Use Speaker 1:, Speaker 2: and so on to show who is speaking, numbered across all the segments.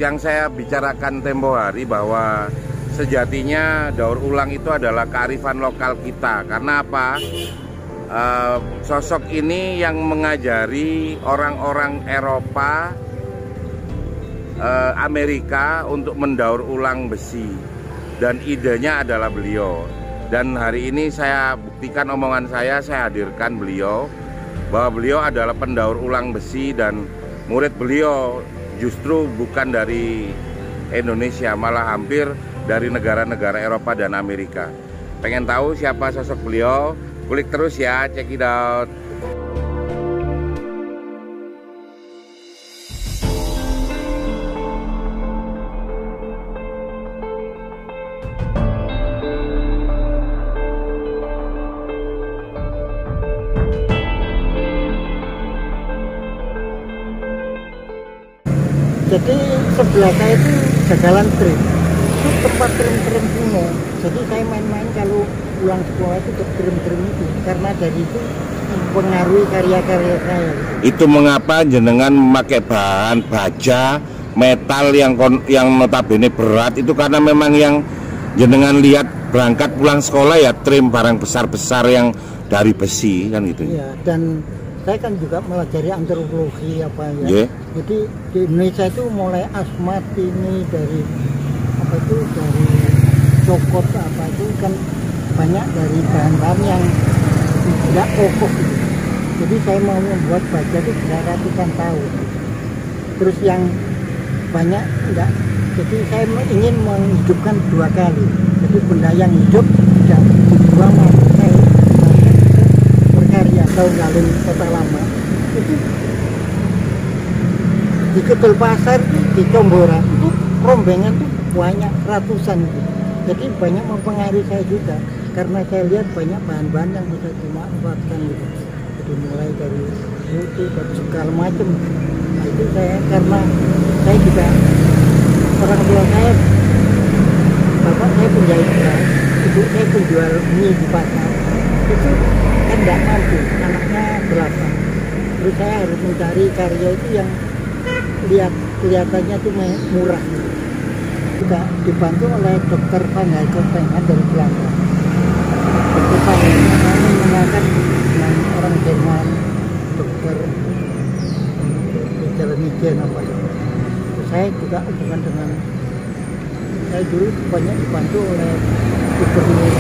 Speaker 1: yang saya bicarakan tempo hari bahwa sejatinya daur ulang itu adalah kearifan lokal kita. Karena apa? Sosok ini yang mengajari orang-orang Eropa, Amerika untuk mendaur ulang besi, dan idenya adalah beliau. Dan hari ini saya buktikan omongan saya hadirkan beliau bahwa beliau adalah pendaur ulang besi, dan murid beliau justru bukan dari Indonesia, malah hampir dari negara-negara Eropa dan Amerika. Pengen tahu siapa sosok beliau? Klik terus ya, check it out.
Speaker 2: Jadi sebelah saya itu jagalan trim, itu tempat trim-trim kuno. Jadi saya main-main kalau pulang sekolah itu ke trim-trim itu, karena dari itu mempengaruhi karya-karya saya.
Speaker 1: Itu mengapa jenengan memakai bahan baja metal yang notabene berat itu karena memang yang jenengan lihat berangkat pulang sekolah ya trim barang besar-besar yang dari besi kan gitu.
Speaker 2: Iya, dan saya kan juga melajari antropologi apa ya.
Speaker 1: Yeah.
Speaker 2: Jadi di Indonesia itu mulai asmat ini dari apa itu dari cokot apa itu kan banyak dari bahan-bahan yang tidak kokoh gitu. Jadi saya mau membuat baja itu bisa ratusan tahun. Terus yang banyak enggak. Jadi saya ingin menghidupkan dua kali. Jadi benda yang hidup tidak dibuang, saya berkarya. Tahun lalu Kota Lama itu di Kedel Pasar, di Combora itu rombengan tuh banyak ratusan gitu. Jadi banyak mempengaruhi saya juga karena saya lihat banyak bahan-bahan yang bisa dimanfaatkan gitu. Jadi mulai dari mutu dan segala macam. Nah itu saya karena saya juga orang tua saya, bapak saya penjahit beras, ibu saya penjual mie di pasar. Itu kan tidak mampu, anaknya berapa. Terus saya harus mencari karya itu yang kelihatannya tuh murah. Juga dibantu oleh dokter Van Heijkopengan dari Belanda. Dokter Van Heijkopengan mengatakan dengan orang Jerman, dokter Nijen apa itu. Saya juga hubungan dengan saya dulu banyak dibantu oleh Gubernur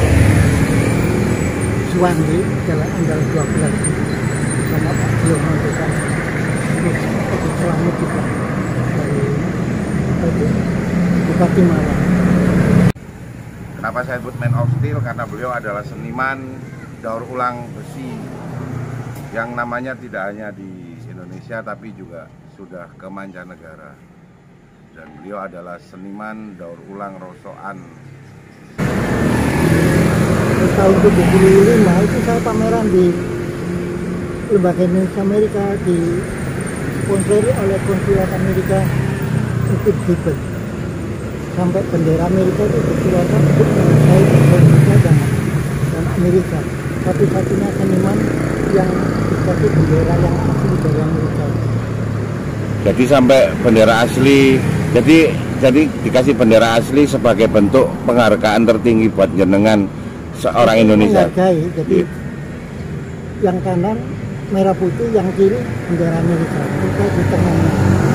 Speaker 2: Suwandi Jalan Anggal 12 sama Pak Jono juga. Terus Selamat juga dari itu Bupati Malang.
Speaker 1: Kenapa saya sebut Man of Steel? Karena beliau adalah seniman daur ulang besi yang namanya tidak hanya di Indonesia tapi juga sudah ke mancanegara. Dan beliau adalah seniman daur ulang rosokan.
Speaker 2: Tahun 75 itu saya pameran di Lembaga Indonesia Amerika, disponsori oleh konsulat Amerika untuk Tibet. Sampai bendera Amerika itu dikeluarkan untuk menghargai Indonesia dan Amerika. Satu-satunya seniman yang dikasih bendera yang asli dari Amerika.
Speaker 1: Jadi sampai bendera asli, jadi dikasih bendera asli sebagai bentuk penghargaan tertinggi buat jenengan seorang Indonesia.
Speaker 2: Menghargai, jadi yang kanan merah putih, yang kiri bendera Amerika. Kita di tengahnya.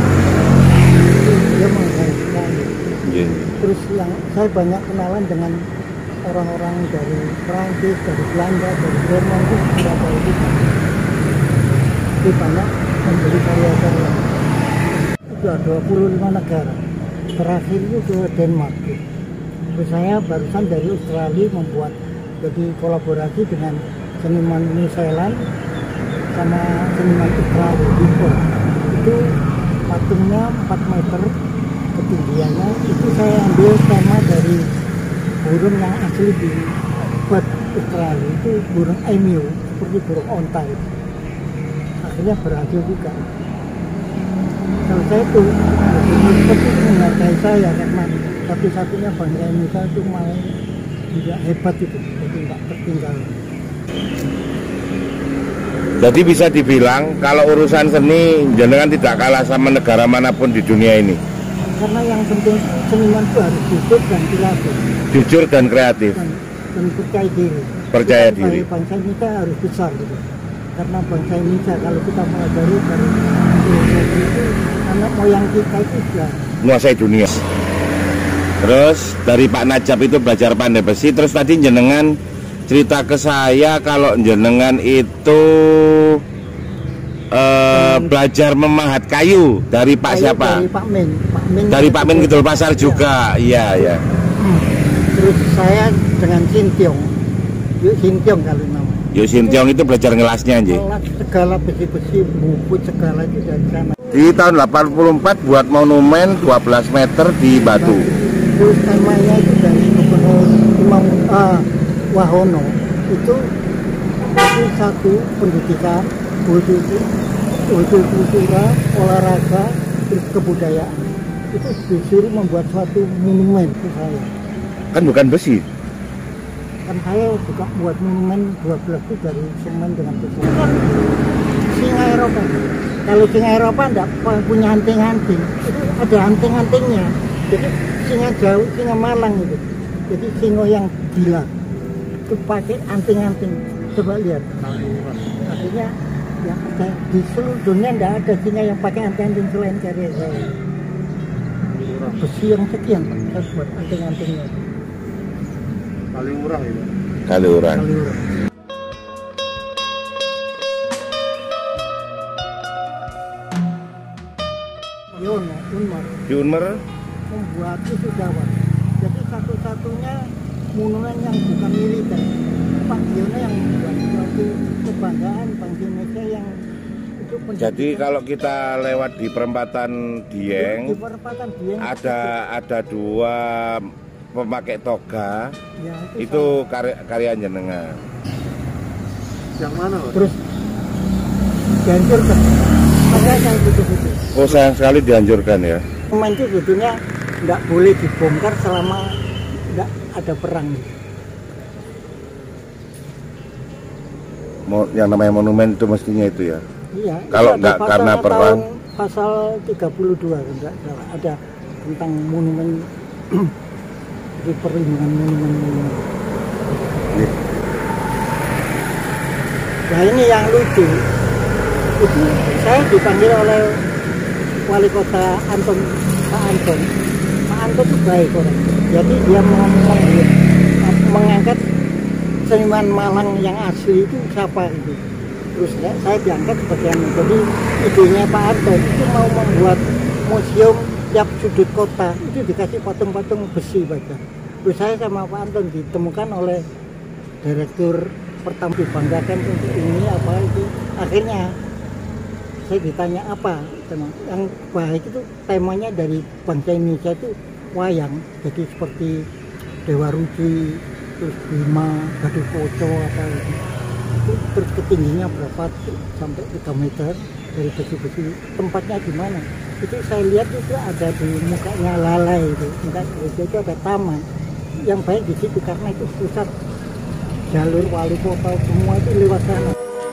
Speaker 2: Dia menghargai sekali.
Speaker 1: Yeah.
Speaker 2: Terus yang saya banyak kenalan dengan orang-orang dari Prancis, dari Belanda, dari Jerman itu sudah tahu kita. Jadi banyak membeli karya-karya. Itu 25 negara. Terakhir itu ke Denmark. Terus saya barusan dari Australia membuat jadi kolaborasi dengan seniman New Zealand sama seniman Australia di Perth. Itu patungnya 4 meter ketinggiannya. Itu saya ambil tema dari burung yang asli di Perth Australia, itu burung emu seperti burung onta itu. Akhirnya berhasil juga. Kalau saya itu seperti menghargai saya karena satu-satunya bangsa Indonesia itu malah tidak hebat itu, jadi tidak tertinggal.
Speaker 1: Jadi bisa dibilang kalau urusan seni jenengan tidak kalah sama negara manapun di dunia ini.
Speaker 2: karena yang penting seniman itu harus jujur dan kreatif.
Speaker 1: Jujur dan kreatif.
Speaker 2: Dan percaya diri.
Speaker 1: Percaya
Speaker 2: kita
Speaker 1: diri.
Speaker 2: Bangsa Indonesia harus besar gitu. Karena bangsa Indonesia kalau kita pelajari dari itu anak moyang kita itu sudah
Speaker 1: Menguasai dunia. Terus dari Pak Najab itu belajar pandai besi. Terus tadi jenengan cerita ke saya kalau jenengan itu belajar memahat kayu dari Pak siapa?
Speaker 2: Dari Pak Min.
Speaker 1: Dari Pak Min Kidul Pasar juga. Iya, ya.
Speaker 2: Terus saya dengan Sintiong. Yuk Sintiong kalau namanya.
Speaker 1: Yuk Sintiong itu belajar ngelasnya aja.
Speaker 2: Ngelas segala besi-besi, buku segala itu dari sana.
Speaker 1: Di tahun 84 buat monumen 12 meter di Batu.
Speaker 2: Terus temanya itu dari Gubernur Imam Wahono. Itu satu pendidikan, kultura, olahraga, terus kebudayaan. Itu disuruh membuat suatu monumen ke saya.
Speaker 1: Kan bukan besi.
Speaker 2: Kan saya juga buat monumen 12 itu dari semen dengan besi. Kan singa Eropa. Kalau singa Eropa enggak punya anting-anting, itu ada anting-antingnya. Jadi singa jauh, singa Malang itu. Jadi singa yang gila itu pakai anting-anting. Coba lihat. Artinya ya ada di seluruh dunia enggak ada singa yang pakai anting-anting selain karya saya. Besi yang sekian saya buat anting-antingnya.
Speaker 3: Paling murah ya.
Speaker 1: Kali orang. Di Unmer
Speaker 2: membuat itu Jawa. Jadi satu-satunya monumen yang bukan militer. Pak Yono yang membuat suatu kebanggaan bangsa Indonesia yang itu.
Speaker 1: Jadi kalau kita lewat di perempatan Dieng,
Speaker 2: di perempatan Dieng
Speaker 1: ada dua pemakai toga,
Speaker 2: ya,
Speaker 1: itu karya jenengan.
Speaker 3: Yang mana?
Speaker 2: Terus dihancurkan. Makanya saya gitu-gitu.
Speaker 1: Oh, sayang sekali dihancurkan ya.
Speaker 2: Monumen itu sebetulnya nggak boleh dibongkar selama nggak ada perang.
Speaker 1: Yang namanya monumen itu mestinya itu ya.
Speaker 2: Iya.
Speaker 1: Kalau nggak karena perang.
Speaker 2: Pasal 32 enggak salah ada tentang monumen di perlindungan monumen. Nah ini yang lucu. Itu saya dipanggil oleh wali kota Anton, Pak Anton. Pak Anton itu baik orang. Jadi dia mengangkat seniman Malang yang asli itu siapa itu. Terus saya diangkat sebagai jadi idenya Pak Anton itu mau membuat museum tiap sudut kota itu dikasih patung-patung besi baca. Terus saya sama Pak Anton ditemukan oleh direktur pertama dibanggakan untuk ini apa itu. Akhirnya saya ditanya apa yang baik itu temanya dari bangsa Indonesia itu wayang, jadi seperti Dewa Ruci, terus Bima, Gaduh Koco apa itu. Terus ketingginya berapa sampai 3 meter dari besi-besi. Tempatnya di mana? Itu saya lihat itu ada di mukanya Lalai itu, muka gereja itu ada taman. Yang baik di situ karena itu pusat jalur wali kota semua itu lewat sana.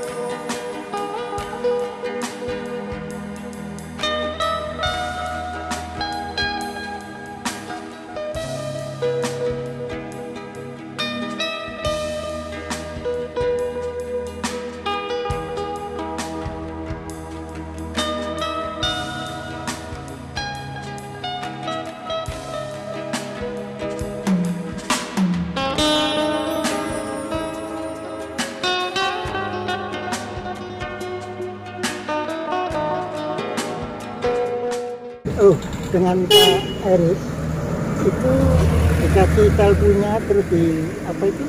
Speaker 2: Oh, dengan Pak Erik itu dikasih telpunya terus di apa itu?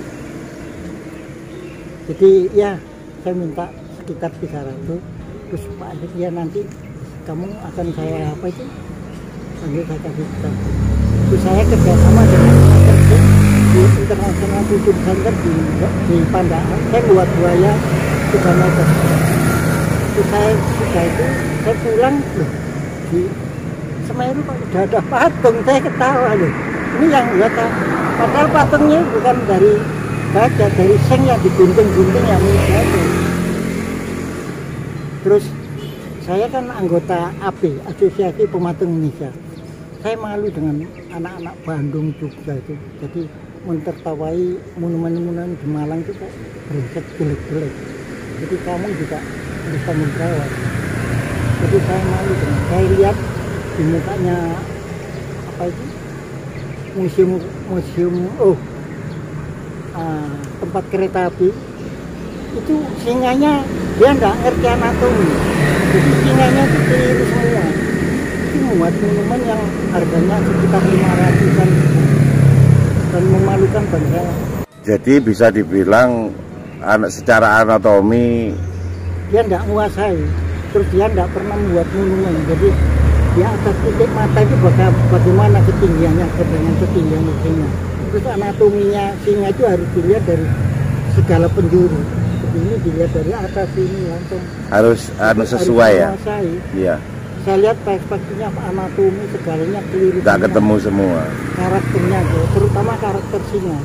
Speaker 2: Jadi ya saya minta sekitar 300. Terus Pak Erik ya nanti kamu akan saya apa itu? Nanti saya kasih telpon. Terus saya kerjasama dengan di International Culture Center di Pandaan. Saya buat buaya 3 meter. Terus saya sudah itu saya pulang loh di Semeru kok udah ada patung, saya ketawa loh. Ini yang buat, padahal patungnya bukan dari baja, dari seng yang digunting-gunting yang ini. Terus saya kan anggota AP, Asosiasi Pematung Indonesia. saya malu dengan anak-anak Bandung Jogja itu. Jadi mentertawai monumen-monumen di Malang itu kok brengsek jelek-jelek. Jadi kamu juga harus tanggung jawab. Jadi saya malu dengan saya lihat di mukanya apa itu museum tempat kereta api itu singanya dia nggak ngerti anatomi, jadi singanya itu keliru semua. Itu membuat monumen yang harganya sekitar 500-an dan memalukan bangsa.
Speaker 1: Jadi bisa dibilang secara anatomi
Speaker 2: Dia nggak menguasai, terus dia nggak pernah membuat monumen. Jadi di atas titik mata itu bagaimana ketinggiannya dengan ketinggian singa. Terus anatominya singa itu harus dilihat dari segala penjuru. Seperti ini dilihat dari atas ini langsung.
Speaker 1: harus sesuai ya. Iya.
Speaker 2: Saya lihat perspektifnya anatomi segalanya keliru.
Speaker 1: Nggak ketemu semua.
Speaker 2: Karakternya, terutama karakter singa.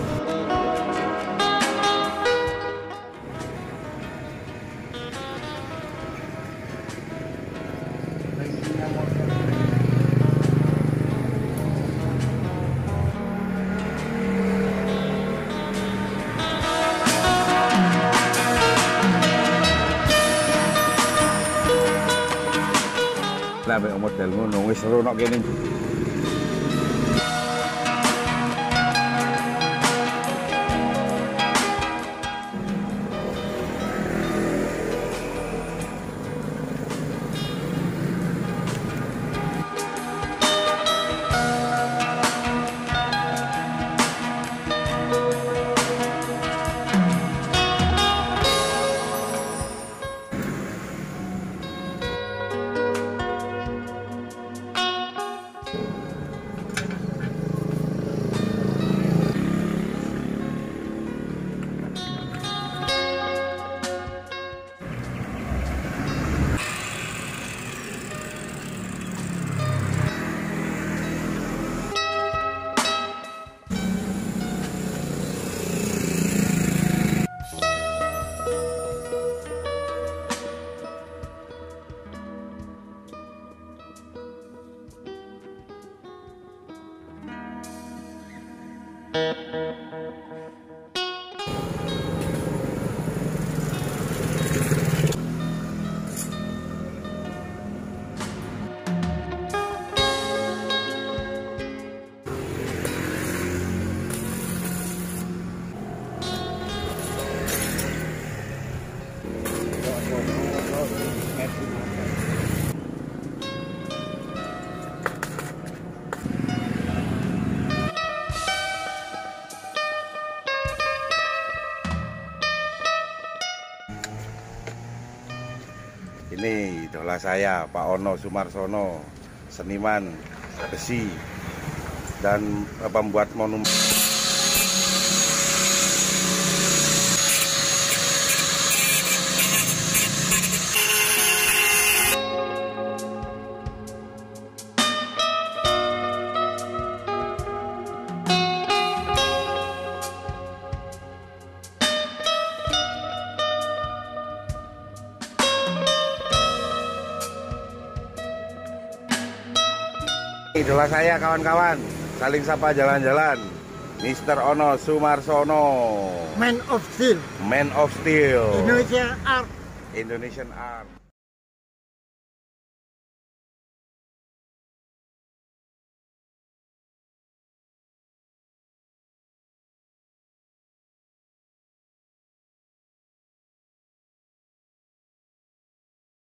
Speaker 1: Lah mek model ngono wis seru nek kene. Ini idola saya, Pak Ono Sumarsono, seniman besi dan pembuat monumen. Idola saya kawan-kawan, saling sapa jalan-jalan, Mr. Ono Sumarsono,
Speaker 2: Man of Steel,
Speaker 1: Man of Steel,
Speaker 2: Indonesia Art.
Speaker 1: Indonesian Art.